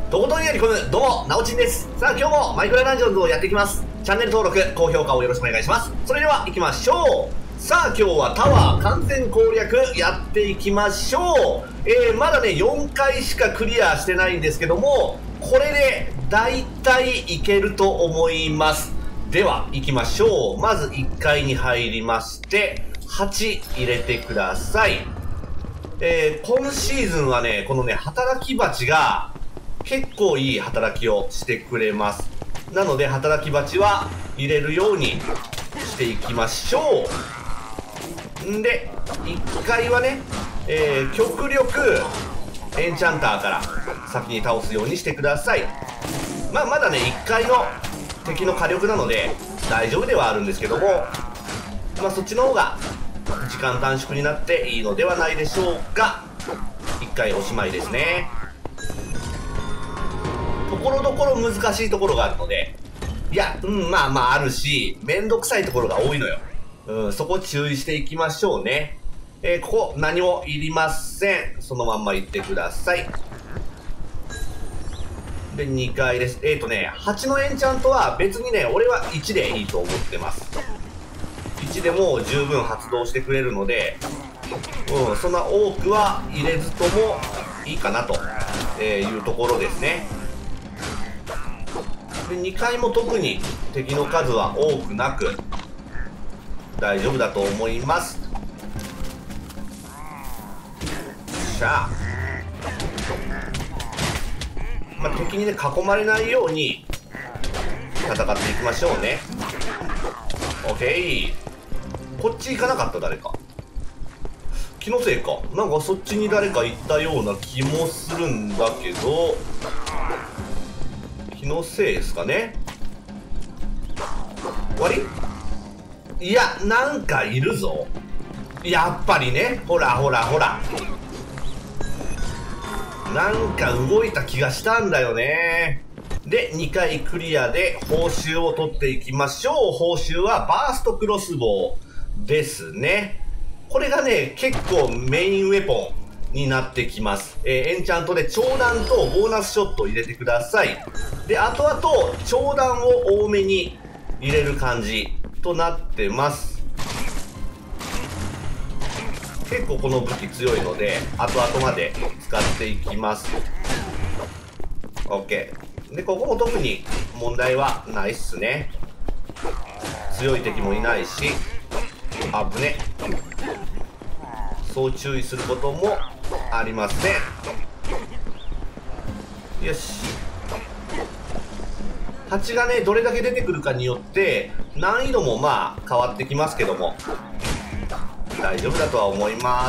とことんやり込む、どうも、なおちんです。さあ、今日もマイクラダンジョンズをやっていきます。チャンネル登録、高評価をよろしくお願いします。それでは、行きましょう。さあ、今日はタワー完全攻略やっていきましょう。まだね、4回しかクリアしてないんですけども、これで、だいたいいけると思います。では、行きましょう。まず1階に入りまして、8入れてください。今シーズンはね、このね、働き蜂が、結構いい働きをしてくれます。なので、働き蜂は入れるようにしていきましょう。んで、1回はね、極力、エンチャンターから先に倒すようにしてください。まだね、1回の敵の火力なので、大丈夫ではあるんですけども、そっちの方が、時間短縮になっていいのではないでしょうか。1回おしまいですね。ところどころ難しいところがあるので、いや、あるし、めんどくさいところが多いのよ。そこ注意していきましょうね。ここ何もいりません。そのまんま行ってください。で、2階です。8のエンチャントは別にね、俺は1でいいと思ってます。1でも十分発動してくれるので、そんな多くは入れずともいいかなというところですね。で、2階も特に敵の数は多くなく大丈夫だと思います。しゃあ、敵にね囲まれないように戦っていきましょうね。 OK。 こっち行かなかった。誰か気のせいか。なんかそっちに誰か行ったような気もするんだけど、気のせいですかね。終わり？いや、なんかいるぞ。やっぱりね。ほらほらほら、なんか動いた気がしたんだよね。で、2回クリアで報酬を取っていきましょう。報酬はバーストクロスボウですね。これがね、結構メインウェポンになってきます。エンチャントで長弾とボーナスショットを入れてください。で、あと長弾を多めに入れる感じとなってます。結構この武器強いので、後々まで使っていきます。OK。で、ここも特に問題はないっすね。強い敵もいないし、危ね。そう注意することもありません。よし。蜂がね、どれだけ出てくるかによって難易度も変わってきますけども、大丈夫だとは思います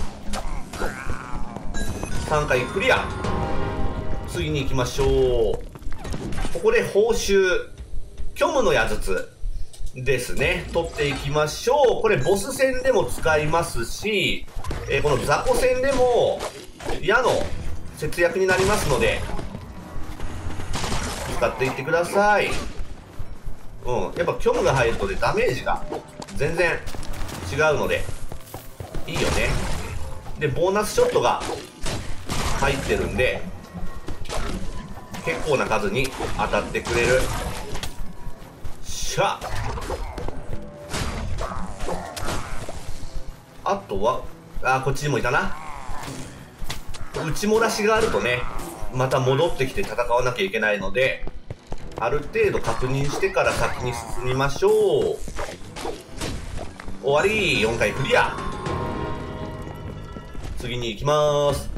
。3回クリア。次に行きましょう。ここで報酬虚無の矢筒ですね、取っていきましょう。これボス戦でも使いますし、この雑魚戦でも矢の節約になりますので使っていってください。やっぱ虚無が入るとね、ダメージが全然違うのでいいよね。で、ボーナスショットが入ってるんで結構な数に当たってくれる。しゃあとはこっちにもいたな。打ち漏らしがあるとね、また戻ってきて戦わなきゃいけないので、ある程度確認してから先に進みましょう。終わり。4回クリア。次に行きまーす。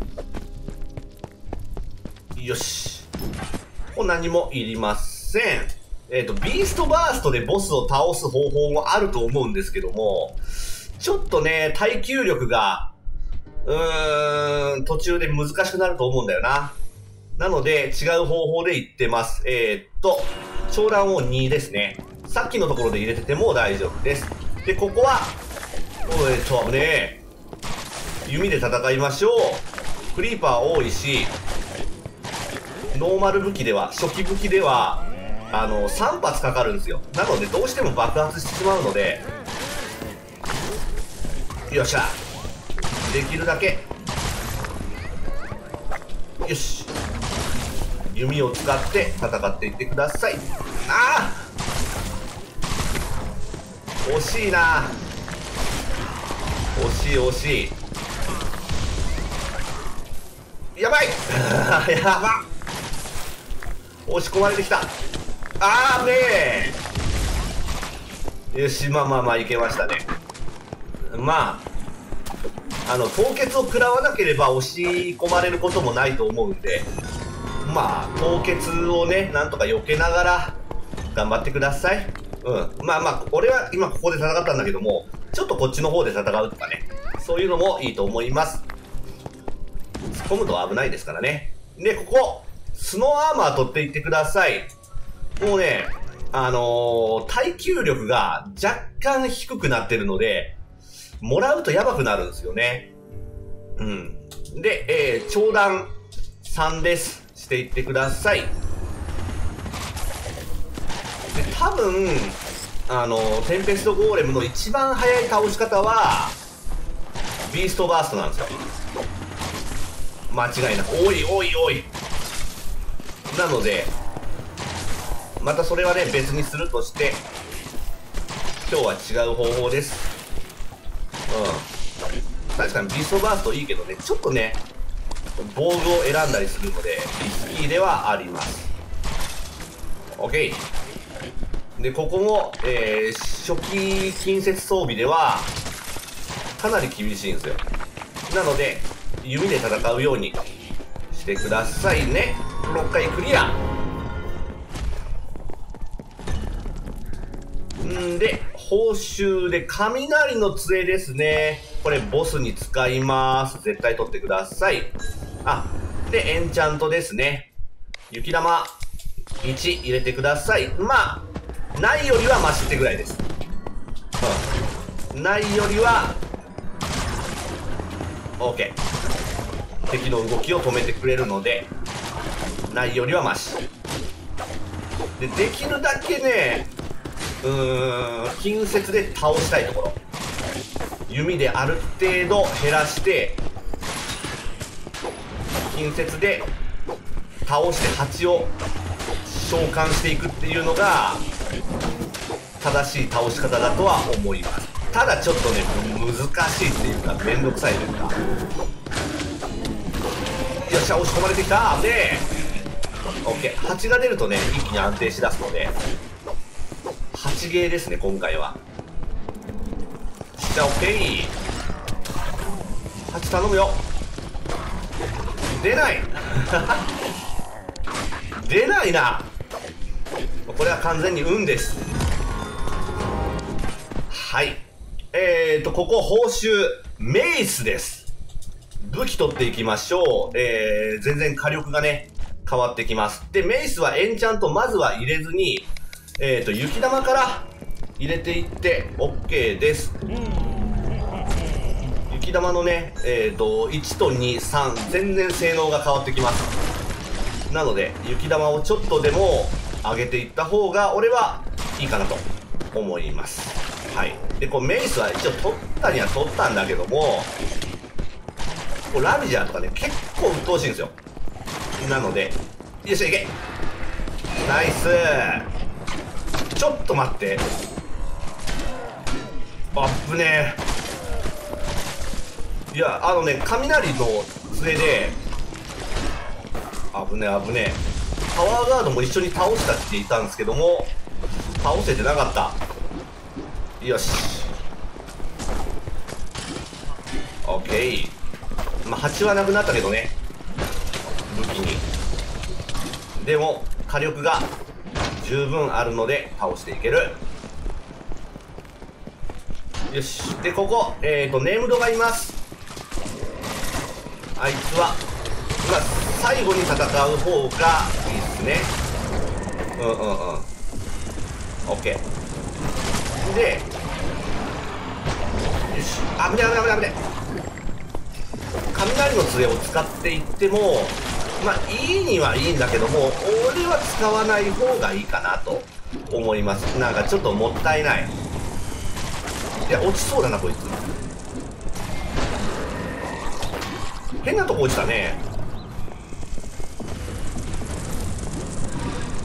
よし。ここ何もいりません。ビーストバーストでボスを倒す方法もあると思うんですけども、ちょっとね、耐久力が、途中で難しくなると思うんだよな。なので、違う方法でいってます。長弾を2ですね。さっきのところで入れてても大丈夫です。で、ここは、危ねえ。弓で戦いましょう。クリーパー多いし、ノーマル武器では、初期武器では、3発かかるんですよ。なので、どうしても爆発してしまうので、よっしゃ。できるだけ。よし。 弓を使って戦っていってください。ああ、惜しいな。惜しい惜しい。やばいやば、押し込まれてきた。あーねえ。よし、まあまあまあいけましたね。まあ凍結を食らわなければ押し込まれることもないと思うんで、まあ凍結をねなんとか避けながら頑張ってください。まあまあ俺は今ここで戦ったんだけども、ちょっとこっちの方で戦うとかね、そういうのもいいと思います。突っ込むと危ないですからね。でここスノーアーマー取っていってください。もうね耐久力が若干低くなってるので、もらうとやばくなるんですよね。で、長弾3です。していってください。で、多分、テンペストゴーレムの一番早い倒し方は、ビーストバーストなんですよ。間違いなく。おいおいおい。なので、またそれはね、別にするとして、今日は違う方法です。確かにビーストバーストいいけどね、ちょっとね、防具を選んだりするので、リスキーではあります。OK。で、ここも、初期近接装備では、かなり厳しいんですよ。なので、弓で戦うようにしてくださいね。6回クリア。で、報酬で雷の杖ですね。これボスに使います。絶対取ってください。で、エンチャントですね。雪玉1入れてください。まあ、ないよりはマシってぐらいです。ないよりは、OK。敵の動きを止めてくれるので、ないよりはマシ。で、できるだけね、近接で倒したいところ。弓である程度減らして、近接で倒して蜂を召喚していくっていうのが正しい倒し方だとは思います。ただちょっとね、難しいっていうか、めんどくさいというか。よっしゃ、押し込まれてきた。で、OK。蜂が出るとね、一気に安定しだすので、蜂ゲーですね、今回は。じゃあ OK。 蜂頼むよ。出ない出ないな。これは完全に運です。はい。ここ報酬メイスです。武器取っていきましょう。全然火力がね変わってきます。でメイスはエンチャントまずは入れずに雪玉から入れていって OK です。雪玉のね、1と2、3、全然性能が変わってきます。なので、雪玉をちょっとでも上げていった方が、俺はいいかなと思います。はい。で、メイスは一応取ったには取ったんだけども、ラビジャーとかね、結構鬱陶しいんですよ。なので、よっしゃ、いけ！ナイス！ちょっと待って。あっぶねえ。いや、雷の杖で、危ねえ危ねえ。パワーガードも一緒に倒したって言ったんですけども、倒せてなかった。よし。オッケー。まあ、蜂はなくなったけどね。武器に。でも、火力が十分あるので倒していける。よし。で、ここ、ネームドがいます。あいつは、まあ、最後に戦う方がいいですね。オッケー。で、よし。危ね危ね危ね。雷の杖を使っていっても、まあ、いいにはいいんだけども、俺は使わない方がいいかなと思います。なんかちょっともったいない。いや、落ちそうだな、こいつ。変なとこ落ちたね。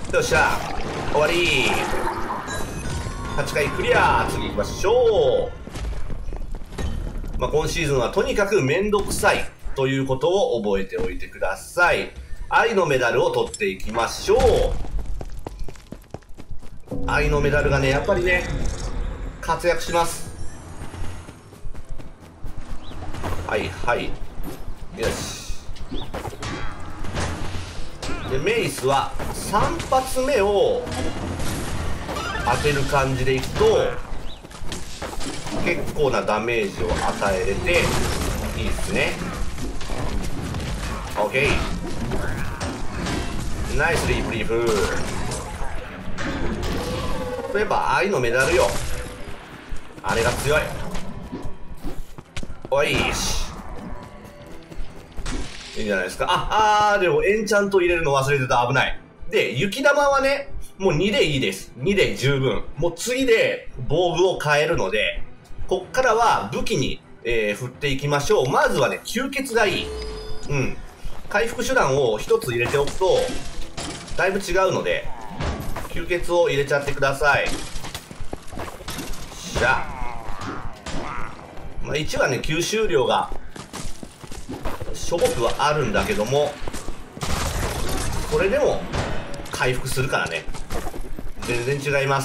よっしゃ、終わり。8回クリア。次行きましょう。まあ、今シーズンはとにかくめんどくさいということを覚えておいてください。愛のメダルを取っていきましょう。愛のメダルがね、やっぱりね、活躍します。はいはい。よし。で、メイスは3発目を当てる感じでいくと、結構なダメージを与えれて、いいっすね。OK。ナイスリープリーフ。やっぱ愛のメダルよ。あれが強い。おいし。いいんじゃないですか。でもエンチャント入れるの忘れてた。危ない。で、雪玉はね、もう2でいいです。2で十分。もう次で防具を変えるので、こっからは武器に、振っていきましょう。まずはね、吸血がいい。うん。回復手段を1つ入れておくと、だいぶ違うので、吸血を入れちゃってください。しゃ。まあ、1はね、吸収量が、しょぼくはあるんだけども、それでも、回復するからね。全然違います。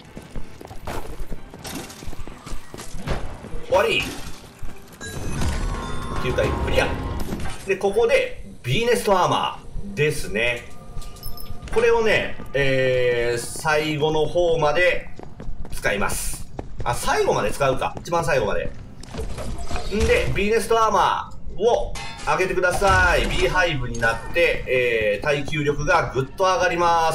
終わり。9回クリア。で、ここで、ビーネストアーマーですね。これをね、最後の方まで使います。最後まで使うか。一番最後まで。んで、ビーネストアーマーを上げてください。B ハイブになって、耐久力がぐっと上がります。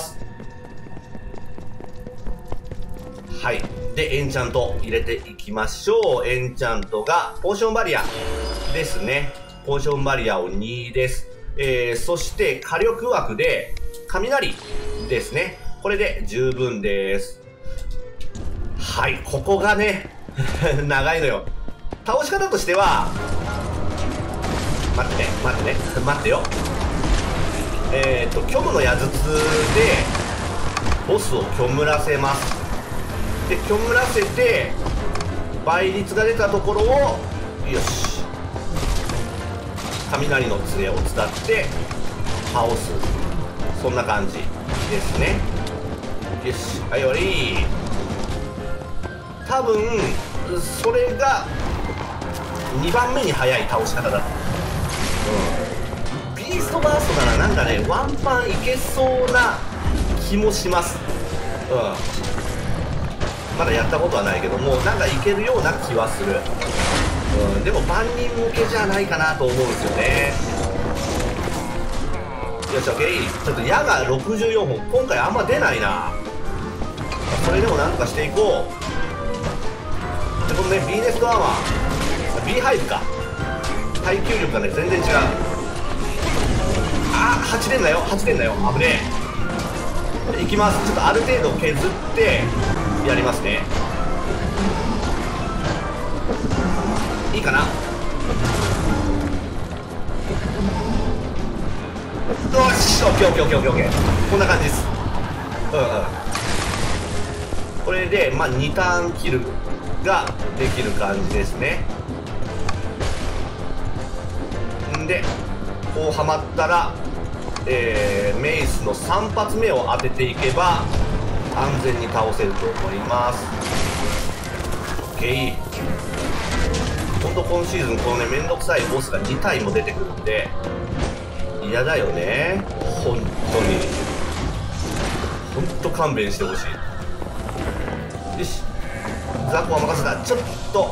はい。で、エンチャント入れていきましょう。エンチャントが、ポーションバリアですね。ポーションバリアを2です。そして、火力枠で、雷ですね。これで十分です。はい、ここがね、長いのよ。倒し方としては、待ってよ。虚無の矢筒で、ボスを虚無らせます。で、虚無らせて、倍率が出たところを、よし。雷の杖を伝って倒す。そんな感じですね。よし、はい、終わり。多分それが2番目に早い倒し方だと。ビーストバーストならなんかね、ワンパンいけそうな気もします。まだやったことはないけども、なんかいけるような気はする。でも万人向けじゃないかなと思うんですよね。よし、OK。ちょっと矢が64本。今回あんま出ないな。それでもなんとかしていこう。で、このね、ビーネストアーマー。B ハイブか。耐久力がね、全然違う。8連だよ。8連だよ。危ねえ。いきます。ちょっとある程度削ってやりますね。いいかな。よし、オッケーオッケーオッケーオッケーオッケー。こんな感じです。これでまあ2ターンキルができる感じですね。んでこうはまったら、メイスの3発目を当てていけば安全に倒せると思います。 OK。ほんと今シーズンこのね、めんどくさいボスが2体も出てくるんで嫌だよね。本当にほんと勘弁してほしい。よし、ザコは任せた。ちょっと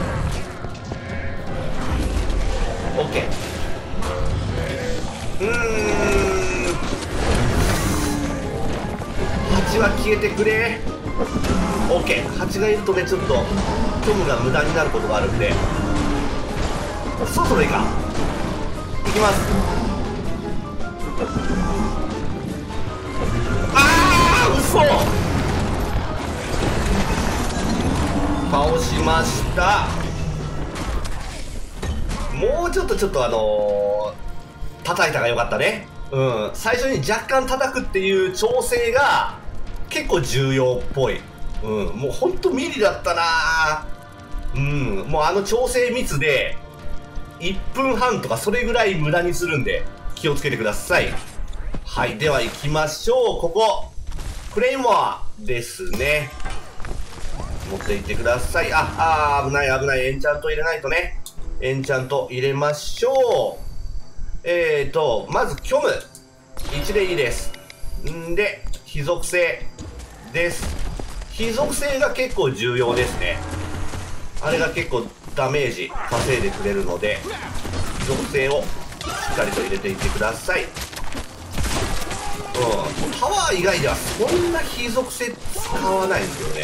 OK。 8は消えてくれ。 OK。 8がいるとね、ちょっと虚無が無駄になることがあるんで、そろそろいいか。いきます。嘘。倒しました。もうちょっと叩いたがよかったね。 最初に若干叩くっていう調整が結構重要っぽい。もうほんとミリだったな。もうあの調整ミスで1分半とかそれぐらい無駄にするんで気をつけてください。はい、では行きましょう。ここクレイモアですね。持っていってください。危ない危ない。エンチャント入れないとね。エンチャント入れましょう。まず虚無1でいいです。んで非属性です。非属性が結構重要ですね。あれが結構ダメージ稼いでくれるので、非属性をしっかりと入れていってください。パワー以外ではそんな非属性使わないんですよね。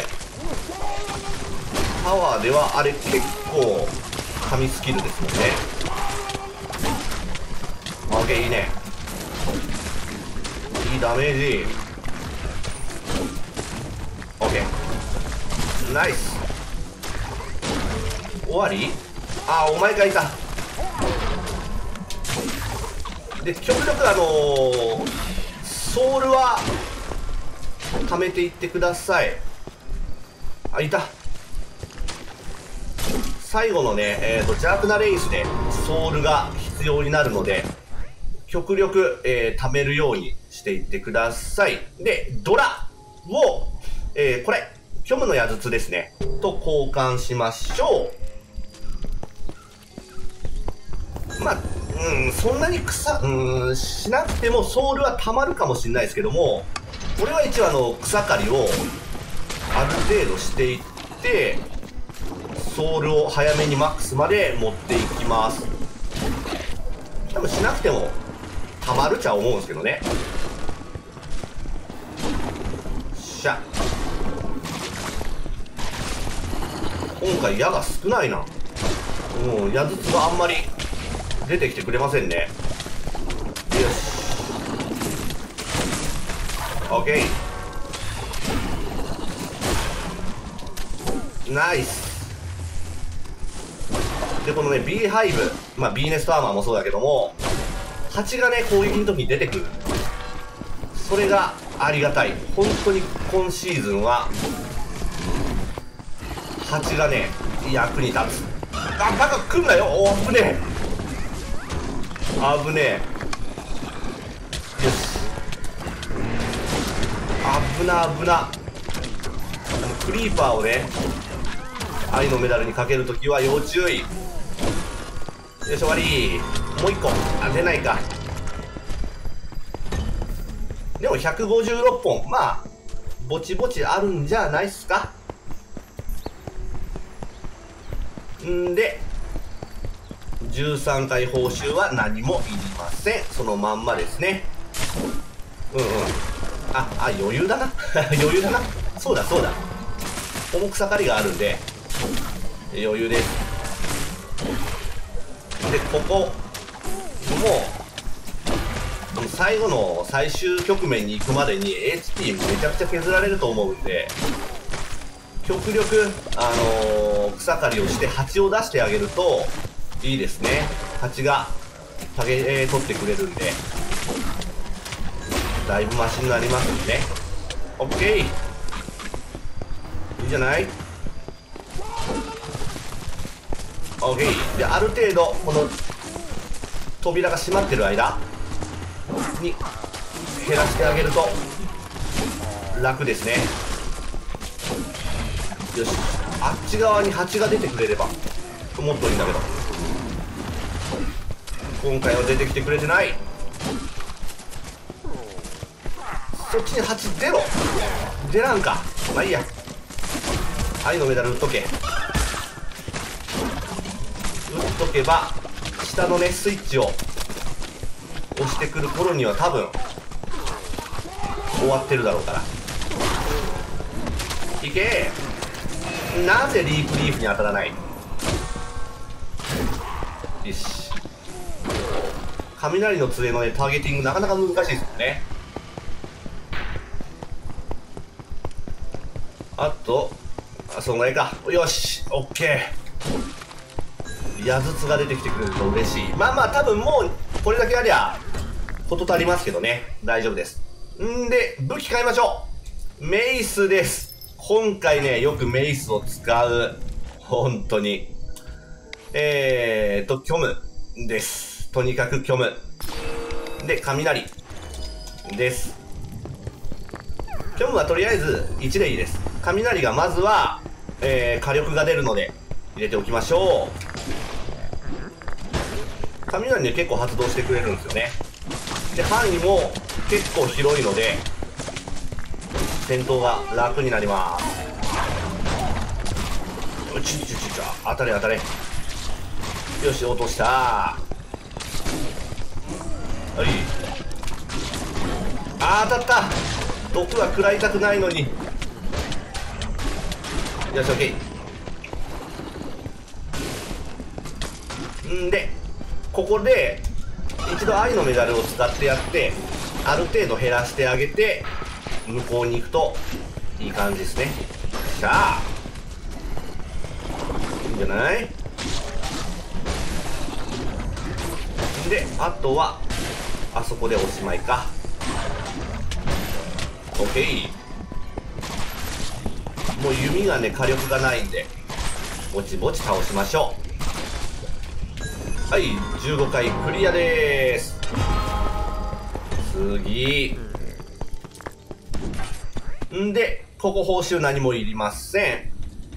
パワーではあれ結構神スキルですもんね。オッケー、いいね。いいダメージ。オッケー、ナイス。終わり？お前がいた。で極力ソウルは貯めていってください。いた。最後のね、邪悪なレイスでソウルが必要になるので、極力、貯めるようにしていってください。で、ドラを、これ、虚無の矢筒ですね。と交換しましょう。まあ、そんなにしなくてもソウルは溜まるかもしれないですけども、俺は一応草刈りをある程度していって、ソウルを早めにマックスまで持っていきます。多分しなくても溜まるっちゃ思うんですけどね。しゃ。今回矢が少ないな。矢筒があんまり出てきてくれませんね。よし、オッケー、ナイス。でこのね B ハイブ、B ネストアーマーもそうだけども、蜂がね攻撃の時に出てくる。それがありがたい。本当に今シーズンは蜂がね役に立つ。バカ来んなよ。危ねえ危ねえ。よし、危な危な。クリーパーをね愛のメダルにかけるときは要注意。よし、終わり。もう一個出ないか。でも156本、ぼちぼちあるんじゃないっすか。んで13回報酬は何もいりません。そのまんまですね。余裕だな余裕だな。そうだそうだ、重草刈りがあるんで余裕です。でここもう最後の最終局面に行くまでに HP めちゃくちゃ削られると思うんで、極力草刈りをして蜂を出してあげるといいですね。蜂が取ってくれるんでだいぶマシになりますね。オッケー、いいじゃない。オッケー。である程度この扉が閉まってる間に減らしてあげると楽ですね。よし、あっち側に蜂が出てくれればもっといいんだけど、今回は出てきてくれてない。そっちに蜂出ろ。出らんか。まあいいや、愛のメダル打っとけ。打っとけば下のねスイッチを押してくる頃には多分終わってるだろうから。いけー。なぜリーフリーフに当たらない。よし、雷の杖のねターゲティングなかなか難しいですよね。あとそのぐらいか。よし、オッケー。矢筒が出てきてくれると嬉しい。多分もうこれだけありゃこと足りますけどね。大丈夫です。んで、武器変えましょう。メイスです。今回ね、よくメイスを使う。本当に。虚無です。とにかく虚無。で、雷です。虚無はとりあえず1でいいです。雷がまずは、火力が出るので入れておきましょう。雷ね、結構発動してくれるんですよね。で、範囲も結構広いので、戦闘が楽になります。当たれ当たれ。よし、落とした。はい。当たった。毒は食らいたくないのに。よし、オッケー。んで、ここで一度愛のメダルを使ってやって、ある程度減らしてあげて向こうに行くといい感じですね。さあ、いいんじゃない。で、あとはあそこでおしまいか。 OK。 もう弓がね、火力がないんでぼちぼち倒しましょう。はい、15回クリアでーす。次んで、ここ報酬何もいりません。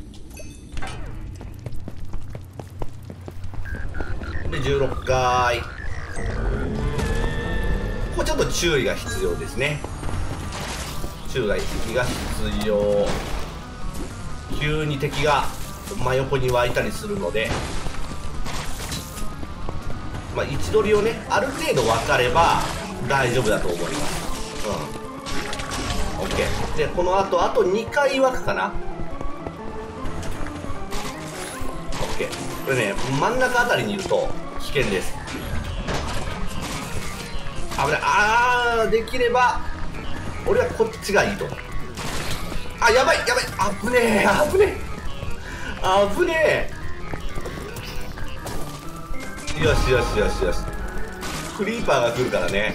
で、16回。ここちょっと注意が必要ですね。注意が必要。急に敵が真横に湧いたりするので、まあ、位置取りをね、ある程度分かれば大丈夫だと思います。OK。で、この後、あと2回湧くかな。OK。これね、真ん中あたりにいると危険です。危ない。できれば俺はこっちがいいと思う。やばいやばい。危ねえ。よしよしよしよし。クリーパーが来るからね。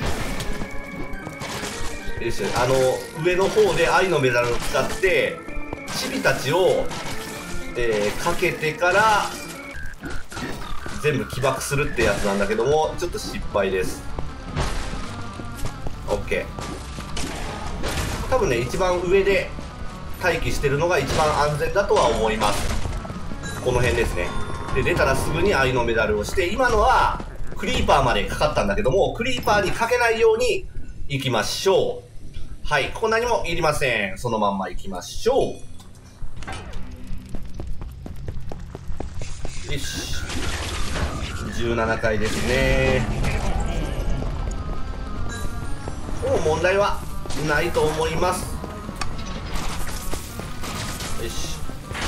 よし、上の方で愛のメダルを使ってチビたちを、かけてから全部起爆するってやつなんだけども、ちょっと失敗です。 OK。 多分ね、一番上で待機してるのが一番安全だとは思います。この辺ですね。で、出たらすぐに愛のメダルをして、今のはクリーパーまでかかったんだけども、クリーパーにかけないように行きましょう。はい、ここ何もいりません。そのまんま行きましょう。よし、17回ですね。もう問題はないと思います。よし。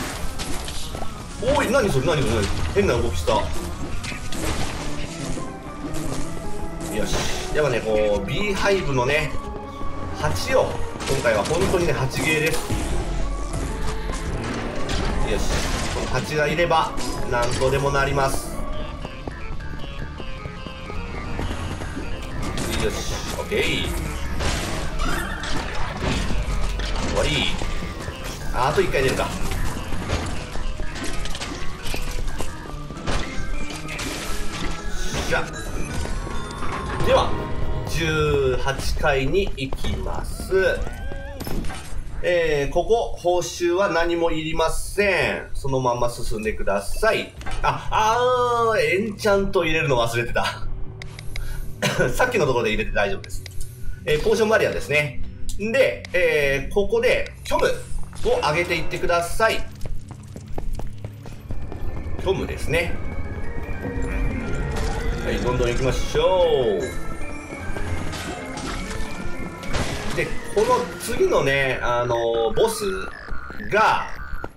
おい、何それ変な動きした。よし。やっぱね、こう B ハイブのね8を今回は本当にね8ゲーです。よし、この8がいればなんとでもなります。よし、 OK。 終わり。あと1回出るか。じゃあでは18回に行きます。ここ報酬は何もいりません。そのまま進んでください。エンチャント入れるの忘れてたさっきのところで入れて大丈夫です。ポーションバリアですね。で、ここで虚無を上げていってください。虚無ですね。はい、どんどん行きましょう。で、この次のね、ボスが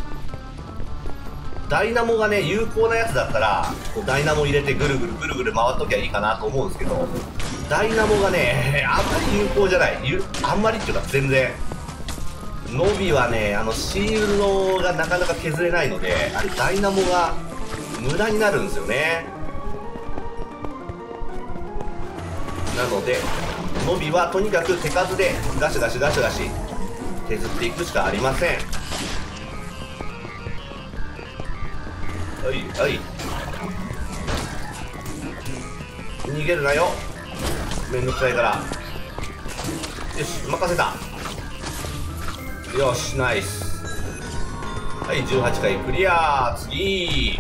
ダイナモがね有効なやつだったら、こうダイナモ入れてぐるぐる回っときゃいいかなと思うんですけど、ダイナモがねあんまり有効じゃない。あんまりっていうか全然。ノビはね、シールドがなかなか削れないので、あれダイナモが無駄になるんですよね。 なので伸びはとにかく手数でガシガシガシガシ削っていくしかありません。はいはい、逃げるなよ、めんどくさいから。よし、任せた。よし、ナイス。はい、18回クリア。次、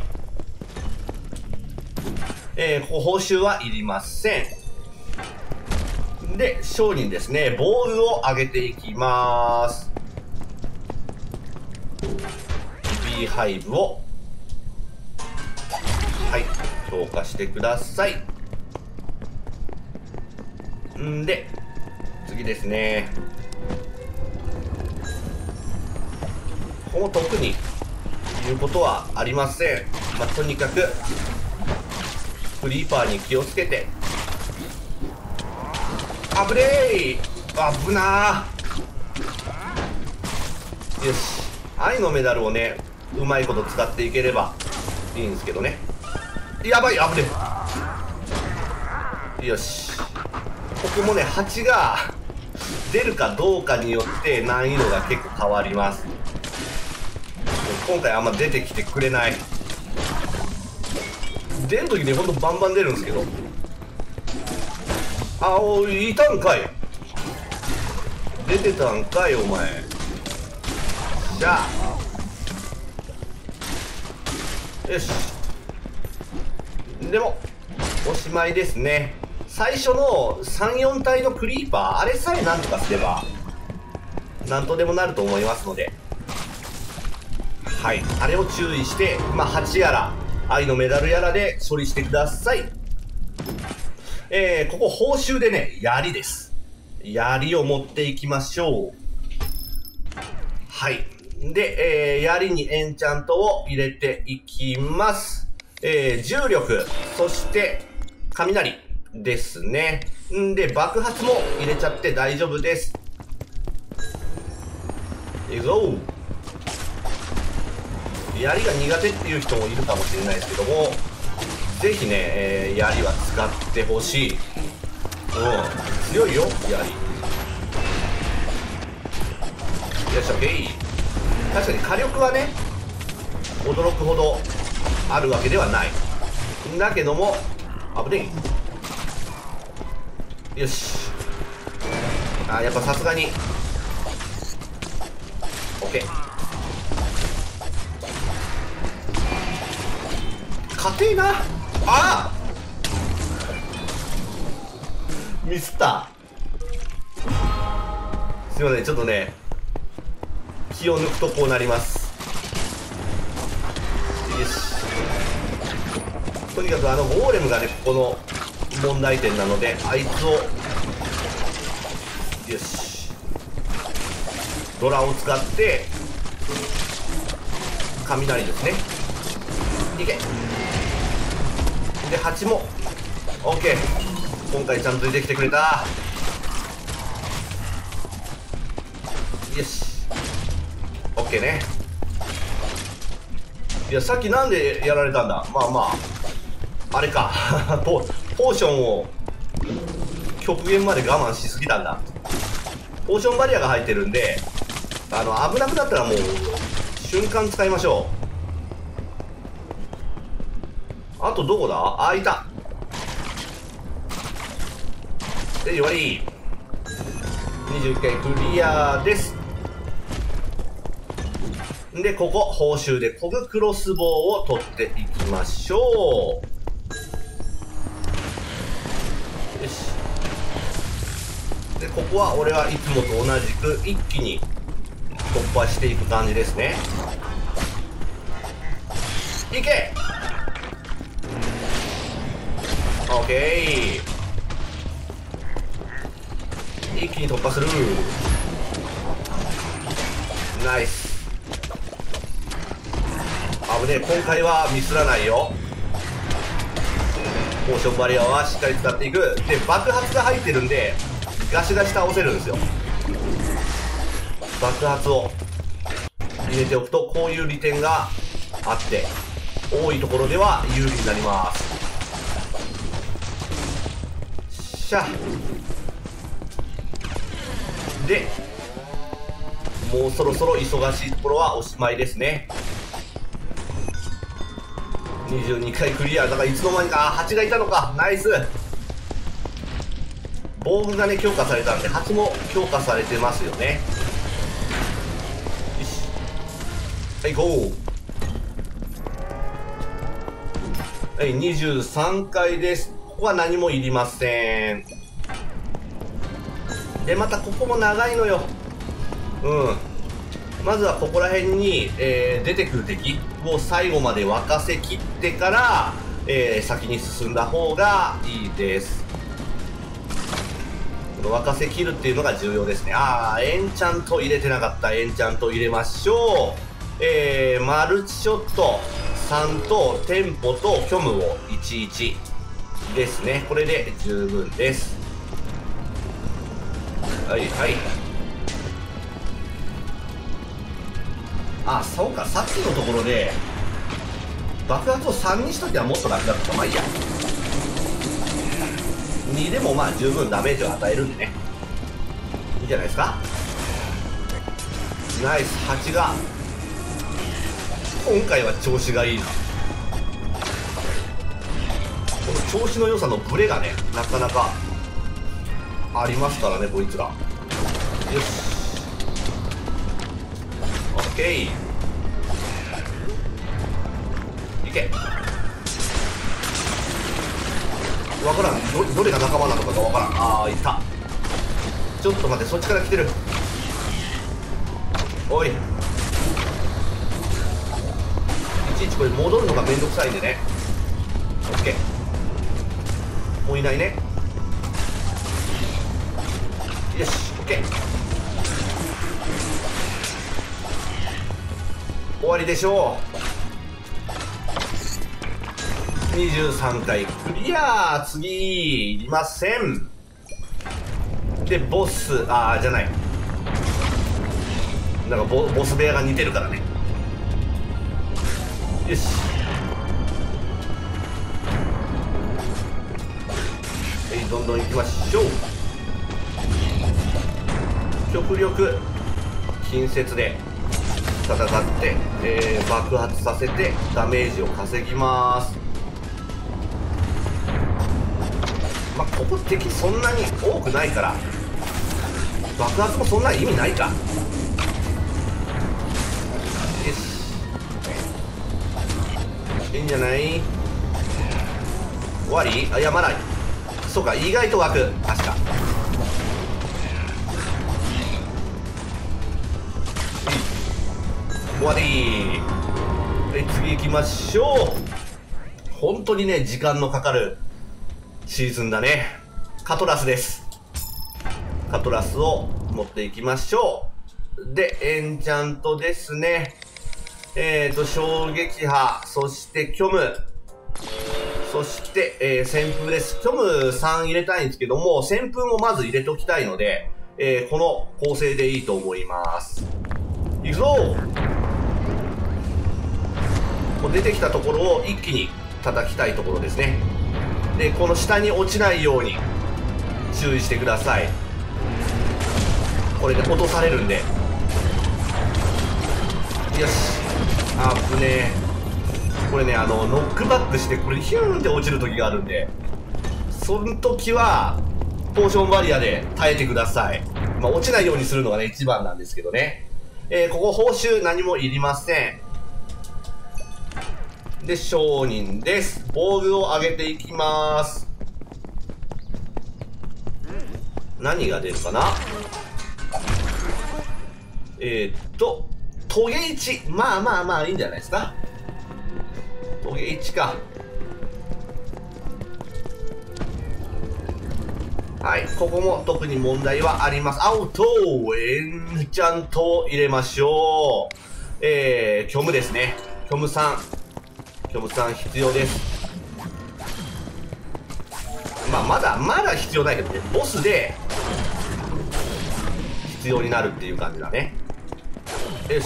ここ報酬はいりません。で、商人ですね、ボールを上げていきます。ビーハイブを、はい、強化してください。んで、次ですね。ここも特に言うことはありません。まあ、とにかくクリーパーに気をつけて。あぶねー、危なー。よし、愛のメダルをねうまいこと使っていければいいんですけどね。やばい、危ねえ。よし、ここもね8が出るかどうかによって難易度が結構変わります。今回あんま出てきてくれない。出るときねほんとバンバン出るんですけど。あ、おい、いたんかい、出てたんかいお前。じゃあよし、でもおしまいですね。最初の3、4体のクリーパー、あれさえなんとかすればなんとでもなると思いますので、はい、あれを注意して、まあ、8やら愛のメダルやらで処理してください。ここ報酬でね槍です。槍を持っていきましょう。はい、で、槍にエンチャントを入れていきます。重力、そして雷ですね。んで爆発も入れちゃって大丈夫です。いいぞ。槍が苦手っていう人もいるかもしれないですけども、ぜひね、槍は使ってほしい。強いよ槍。よし、オッケー。確かに火力はね驚くほどあるわけではないんだけども、危ねえ。よし、あ、やっぱさすがに OK。 硬えな。ああ、ミスった。すいません、ちょっとね気を抜くとこうなります。よし、とにかくゴーレムがねここの問題点なので、あいつを、よし、ドラを使って雷ですね、いけ。で8も OK。 今回ちゃんと出てきてくれた。よし、 OK ね。いや、さっきなんでやられたんだ。まあまああれかポーションを極限まで我慢しすぎたんだ。ポーションバリアが入ってるんで、危なくなったらもう瞬間使いましょう。あとどこだ。あ、いた。で終わり。21回クリアです。でここ報酬でコブクロスボウを取っていきましょう。よし、でここは俺はいつもと同じく一気に突破していく感じですね。いけ。オッケー、一気に突破する。ナイス。危ねえ、今回はミスらないよ。ポーションバリアはしっかり使っていく。で爆発が入ってるんでガシガシ倒せるんですよ。爆発を入れておくとこういう利点があって、多いところでは有利になります。 しゃ。でもうそろそろ忙しいところはおしまいですね。22回クリアだからいつの間にか蜂がいたのか。ナイス。防具がね強化されたんで蜂も強化されてますよね。よし、はいゴー。はい、23回です。ここは何もいりません。でまたここも長いのよ。まずはここら辺に、出てくる敵を最後まで沸かせきってから、先に進んだ方がいいです。この沸かせきるっていうのが重要ですね。エンチャント入れてなかった。エンチャント入れましょう。マルチショット3とテンポと虚無を11ですね。これで十分です。はいはい。そうか、さっきのところで爆発を3にしときゃもっと楽だった。まあいいや。2でもまあ十分ダメージを与えるんでね、いいんじゃないですか。ナイス。8が今回は調子がいいな。この調子の良さのブレがねなかなかありますからね、こいつら。よし、オッケー、いけ。わからん、どれが仲間なのかがわからん。いた。ちょっと待って、そっちから来てる。おい、いちいちこれ戻るのがめんどくさいんでね。オッケー、もういないね。よし、オッケー、終わりでしょう。23回クリア。次いりません。でボス、じゃない、なんかボス部屋が似てるからね。よし、どんどん行きましょう。極力近接で戦って、爆発させてダメージを稼ぎます。ここ敵そんなに多くないから爆発もそんな意味ないか。よし、いいんじゃない。終わり？いやまだ。そうか、意外と湧く。確か。終わり。次行きましょう。本当にね時間のかかるシーズンだね。カトラスです。カトラスを持っていきましょう。でエンチャントですね。衝撃波、そして虚無、そして、旋風です。虚無3入れたいんですけども、旋風もまず入れときたいので、この構成でいいと思います。いくぞ。もう出てきたところを一気に叩きたいところですね。でこの下に落ちないように注意してください。これで落とされるんで。よし、危ねえ。これねノックバックしてこれヒューンって落ちる時があるんで、その時はポーションバリアで耐えてください。落ちないようにするのがね一番なんですけどね。ここ報酬何もいりません。で商人です。防具を上げていきます。何が出るかな。トゲ1。まあいいんじゃないですか。トゲ1か。はい、ここも特に問題はあります。アウトエンチャントを入れましょう。虚無ですね。虚無3必要です。まだ必要ないけどね、ボスで必要になるっていう感じだね。よし、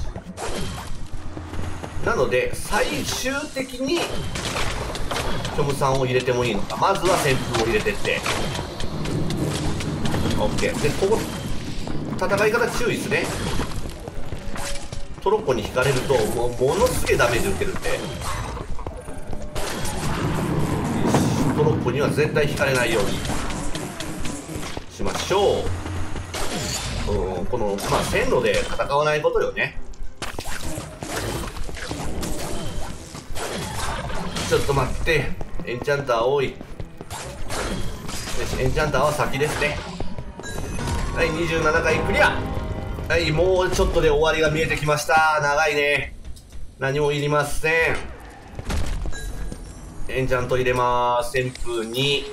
なので最終的に虚無3を入れてもいいのか。まずは旋風を入れてってオッケーで、ここ戦い方注意ですね。トロッコに引かれるとものすげえダメージ受けるんで、トロッコには絶対引かれないようにしましょう。このまあ線路で戦わないことよね。ちょっと待って、エンチャンター多い。よし、エンチャンターは先ですね。はい、27回クリア。はい、もうちょっとで終わりが見えてきました。長いね。何もいりません。エンチャント入れまーす。旋風に。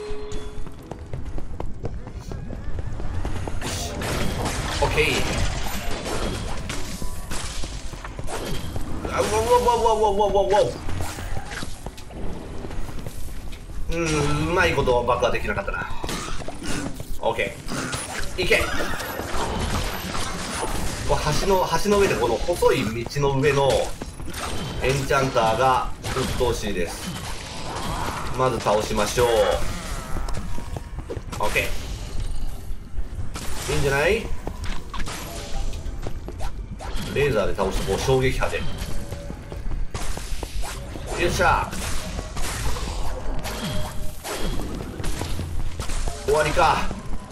オッケー。うわうわうわうわうわうわうわ。うまいこと爆破できなかったな。オッケー。いけ。橋の上でこの細い道の上のエンチャンターが鬱陶しいです。まず倒しましょう。オッケー。いいんじゃない？レーザーで倒すとこう衝撃波で。よっしゃ。終わりか。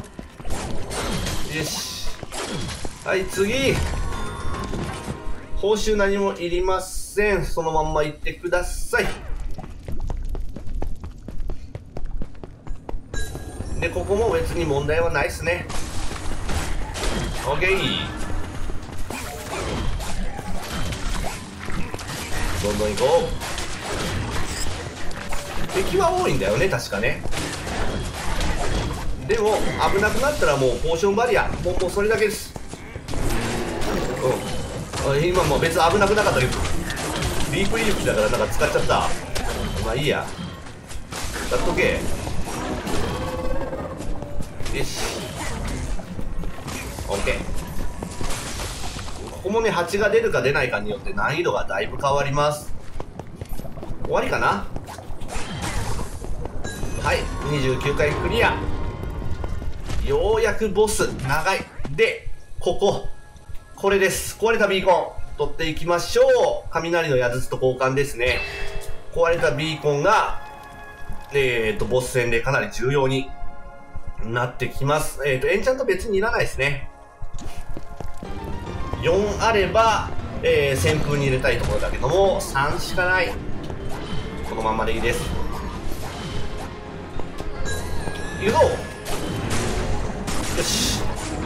よし。はい、次。報酬何もいりません。そのまんま行ってください。で、ここも別に問題はないっすね。オッケー。どんどん行こう。敵は多いんだよね、確かね。でも危なくなったらもうポーションバリア、もうそれだけです。今も別に危なくなかったけど、リープリープだからなんか使っちゃった。まあいいや、やっとけ。よし、オッケー。ここもね、蜂が出るか出ないかによって難易度がだいぶ変わります。終わりかな。はい、29回クリア。ようやくボス。長い。で、これです。壊れたビーコン取っていきましょう。雷の矢筒と交換ですね。壊れたビーコンがボス戦でかなり重要になってきます。エンチャント別にいらないですね。4あれば、旋風に入れたいところだけども、3しかない。このまんまでいいです。いくぞ。よし。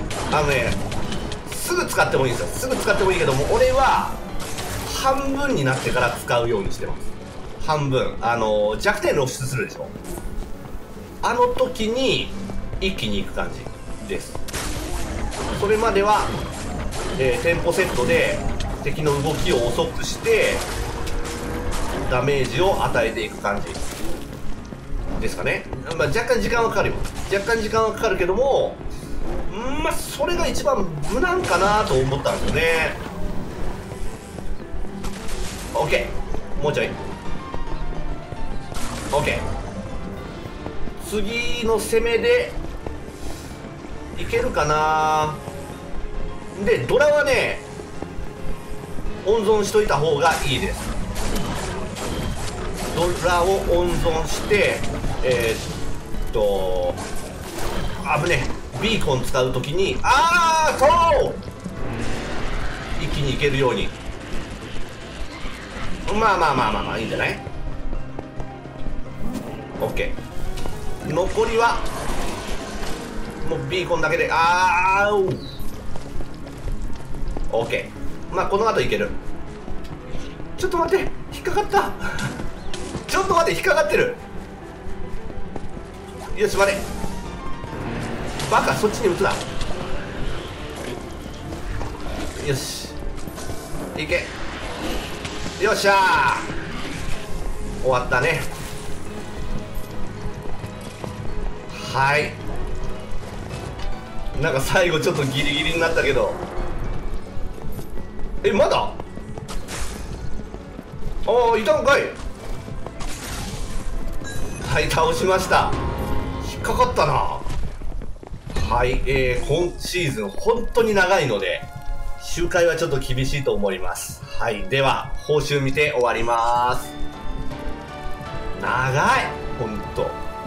すぐ使ってもいいんですよ。すぐ使ってもいいけども、俺は半分になってから使うようにしてます。半分。弱点露出するでしょ。あの時に一気にいく感じです。それまでは、テンポセットで敵の動きを遅くしてダメージを与えていく感じですかね。まあ、若干時間はかかるよ。若干時間はかかるけども、まあそれが一番無難かなと思ったんですよね。 OK、 もうちょい OK。 次の攻めでいけるかな。でドラはね、温存しといた方がいいです。ドラを温存して危ねえ、ビーコン使うときにそう一気にいけるように。まあいいんじゃない。 OK。 残りはもうビーコンだけでOK。 まあこの後いける。ちょっと待って、引っかかったちょっと待って、引っかかってる。よし、待て。バカ、そっちに撃つな。よし、いけ。よっしゃー、終わったね。はい、なんか最後ちょっとギリギリになったけど、まだいたんかい。はい、倒しました。引っかかったな。 はい、今シーズン本当に長いので、周回はちょっと厳しいと思います。はい、では、報酬見て終わります。長いほんと。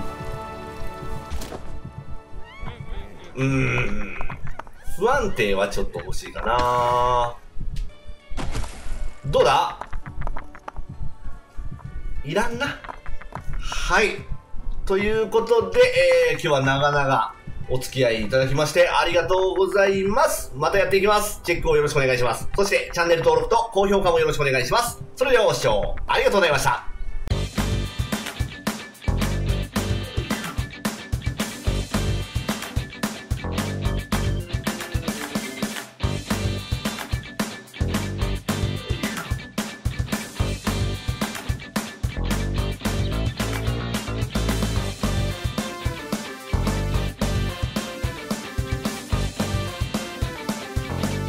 不安定はちょっと欲しいかな。どうだ？いらんな。はい。ということで、今日は長々お付き合いいただきましてありがとうございます。またやっていきます。チェックをよろしくお願いします。そしてチャンネル登録と高評価もよろしくお願いします。それではご視聴ありがとうございました。